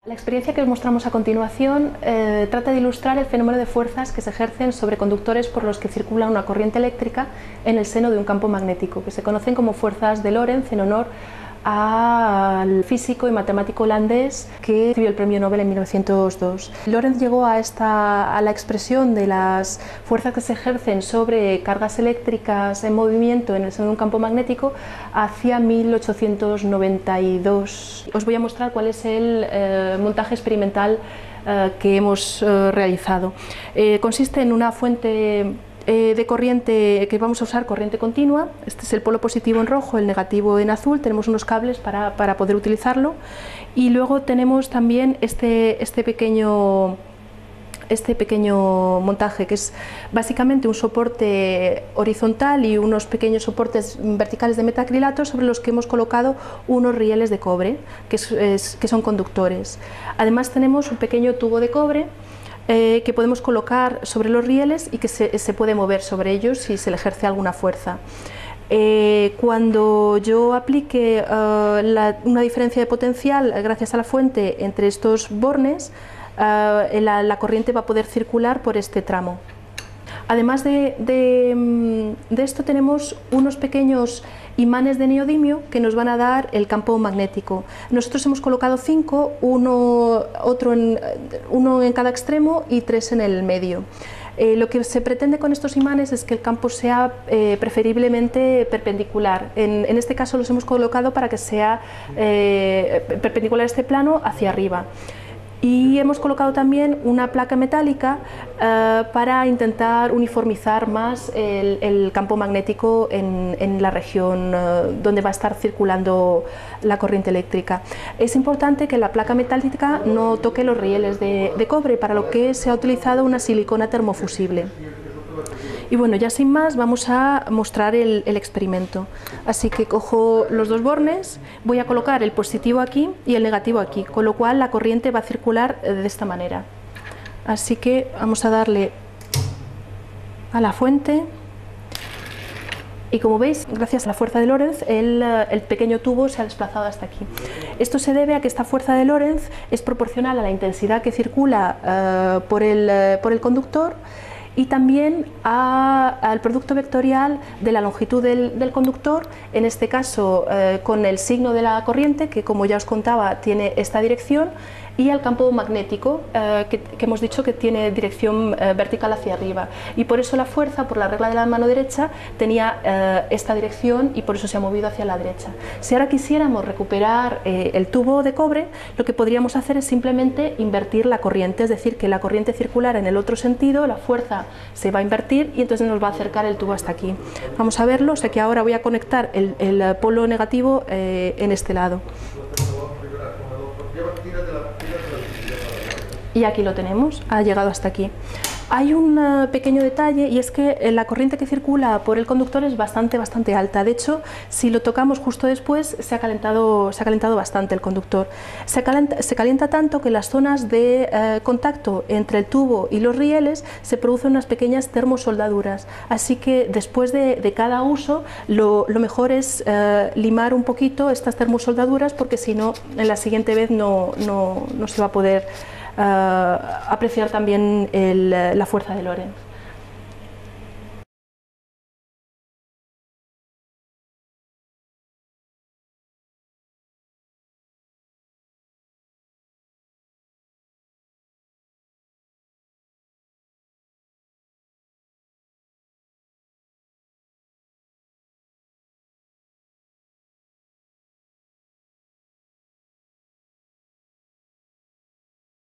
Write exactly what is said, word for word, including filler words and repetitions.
La experiencia que os mostramos a continuación eh, trata de ilustrar el fenómeno de fuerzas que se ejercen sobre conductores por los que circula una corriente eléctrica en el seno de un campo magnético, que se conocen como fuerzas de Lorentz en honor al físico y matemático holandés que recibió el premio Nobel en mil novecientos dos. Lorentz llegó a, esta, a la expresión de las fuerzas que se ejercen sobre cargas eléctricas en movimiento en el seno de un campo magnético hacia mil ochocientos noventa y dos. Os voy a mostrar cuál es el eh, montaje experimental eh, que hemos eh, realizado. Eh, consiste en una fuente de corriente que vamos a usar, corriente continua. Este es el polo positivo en rojo, el negativo en azul. Tenemos unos cables para, para poder utilizarlo, y luego tenemos también este, este pequeño este pequeño montaje, que es básicamente un soporte horizontal y unos pequeños soportes verticales de metacrilato sobre los que hemos colocado unos rieles de cobre que, es, es, que son conductores. Además tenemos un pequeño tubo de cobre Eh, que podemos colocar sobre los rieles y que se, se puede mover sobre ellos si se le ejerce alguna fuerza. Eh, cuando yo aplique uh, la, una diferencia de potencial gracias a la fuente entre estos bornes, uh, la, la corriente va a poder circular por este tramo. Además de, de, de esto, tenemos unos pequeños imanes de neodimio que nos van a dar el campo magnético. Nosotros hemos colocado cinco, uno, otro en, uno en cada extremo y tres en el medio. Eh, lo que se pretende con estos imanes es que el campo sea eh, preferiblemente perpendicular. En, en este caso los hemos colocado para que sea eh, perpendicular a este plano hacia arriba. Y hemos colocado también una placa metálica uh, para intentar uniformizar más el, el campo magnético en, en la región uh, donde va a estar circulando la corriente eléctrica. Es importante que la placa metálica no toque los rieles de, de cobre, para lo que se ha utilizado una silicona termofusible. Y bueno, ya sin más vamos a mostrar el, el experimento. Así que cojo los dos bornes, voy a colocar el positivo aquí y el negativo aquí, con lo cual la corriente va a circular de esta manera. Así que vamos a darle a la fuente y, como veis, gracias a la fuerza de Lorentz, el, el pequeño tubo se ha desplazado hasta aquí. Esto se debe a que esta fuerza de Lorentz es proporcional a la intensidad que circula uh, por, el, uh, por el conductor, y también a, al producto vectorial de la longitud del, del conductor, en este caso eh, con el signo de la corriente, que, como ya os contaba, tiene esta dirección, y al campo magnético, eh, que, que hemos dicho que tiene dirección eh, vertical hacia arriba. Y por eso la fuerza, por la regla de la mano derecha, tenía eh, esta dirección, y por eso se ha movido hacia la derecha. Si ahora quisiéramos recuperar eh, el tubo de cobre, lo que podríamos hacer es simplemente invertir la corriente, es decir, que la corriente circulara en el otro sentido, la fuerza se va a invertir y entonces nos va a acercar el tubo hasta aquí. Vamos a verlo. O sea que ahora voy a conectar el, el polo negativo eh, en este lado. Y aquí lo tenemos, ha llegado hasta aquí. Hay un uh, pequeño detalle, y es que la corriente que circula por el conductor es bastante, bastante alta. De hecho, si lo tocamos justo después, se ha calentado, se ha calentado bastante el conductor. Se calienta, se calienta tanto que en las zonas de uh, contacto entre el tubo y los rieles se producen unas pequeñas termosoldaduras. Así que después de, de cada uso, lo, lo mejor es uh, limar un poquito estas termosoldaduras, porque si no, en la siguiente vez no, no, no se va a poder Uh, apreciar también el, la fuerza de Lorentz.